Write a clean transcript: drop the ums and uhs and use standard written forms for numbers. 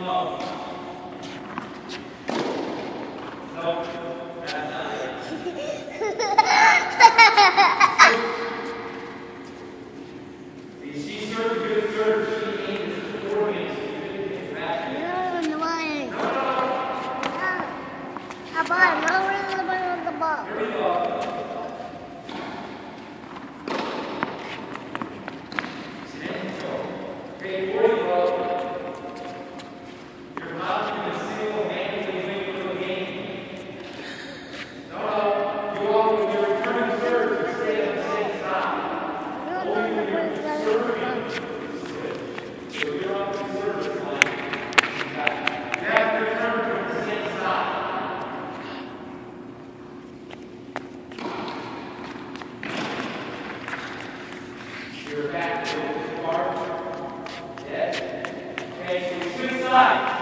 Here we go. Okay, before you go, you're not going to single-handedly win the game. No, you all, when you're returning serve, you stay on the same side. Only when you're serving. So you're on the service line. You have to return from the same side. You're back to the bar. Dead. Okay, so switch sides.